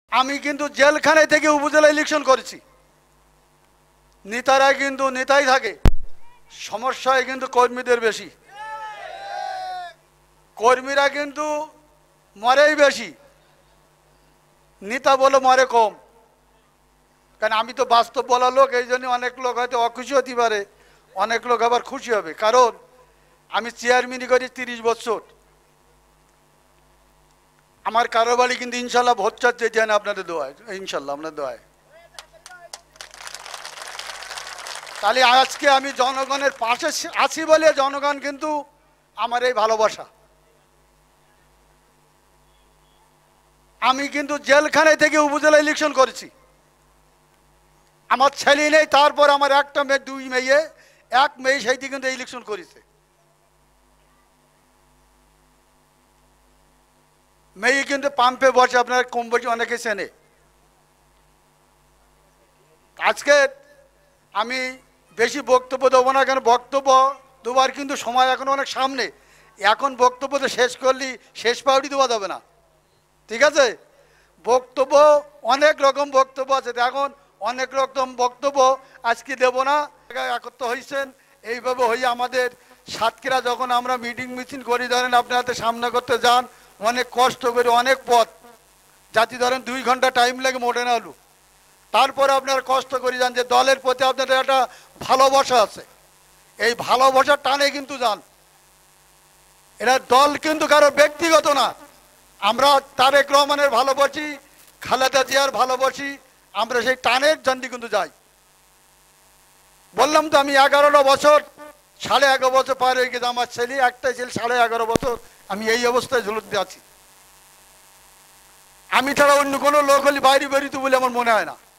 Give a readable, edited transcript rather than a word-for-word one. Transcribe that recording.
আমি কিন্তু জেলখানায় থেকে উপজেলা ইলেকশন করেছি। নেতারা কিন্তু নেতাই থাকে, সমস্যায় কিন্তু কর্মীদের বেশি। কর্মীরা কিন্তু মরেই বেশি, নেতা বলে মরে কম। কারণ আমি তো বাস্তব বলা লোক, এই জন্য অনেক লোক হয়তো অখুশি হতে পারে, অনেক লোক আবার খুশি হবে। কারণ আমি চেয়ারম্যানই করি 30 বছর। আমার কারো বাড়ি কিন্তু ইনশাল্লাহ ভোট চাচ্ছে যেন আপনাদের দোয়ায়, ইনশাল্লাহ আপনার দোয়ায়। তাহলে আজকে আমি জনগণের পাশে আছি বলে জনগণ কিন্তু আমার এই ভালোবাসা। আমি কিন্তু জেলখানায় থেকে উপজেলা ইলেকশন করেছি। আমার ছেলে নেই, তারপর আমার একটা মেয়ে, 2 মেয়ে, 1 মেয়ে সেইটি কিন্তু ইলেকশন করেছে। মেয়ে কিন্তু পাম্পে বসে, আপনার কম বসে অনেকে চেনে। আজকে আমি বেশি বক্তব্য দেবো না, কেন বক্তব্য দেওয়ার কিন্তু সময় এখন অনেক সামনে। এখন বক্তব্য তো শেষ করলে শেষ পাউডি দেওয়া যাবে না, ঠিক আছে? বক্তব্য অনেক রকম বক্তব্য আছে, এখন অনেক রকম বক্তব্য আজকে দেব না। একত্র হয়েছেন এইভাবে হয়ে আমাদের সাতক্ষীরা যখন আমরা মিটিং মিছিল করি, ধরেন আপনাদের সামনে করতে যান, অনেক কষ্ট করে, অনেক পথ যাতে ধরেন 2 ঘন্টা টাইম লাগে মোটে না আলু, তারপরে আপনারা কষ্ট করে যান যে দলের প্রতি আপনাদের একটা ভালোবাসা আছে। এই ভালোবাসার টানে কিন্তু যান। এটা দল কিন্তু কারো ব্যক্তিগত না। আমরা তারেক রহমানের ভালোবাসি, খালেদা জিয়ার ভালোবাসি, আমরা সেই টানের জন্য কিন্তু যাই। বললাম তো আমি 11টা বছর, 11.5 বছর পার হয়ে গেছে। আমার ছেলে একটাই ছেলে, 11.5 বছর আমি এই অবস্থায় ঝুলতে আছি। আমি ছাড়া অন্য কোনো লোক হলে বাইরে বেরিত বলে আমার মনে হয় না।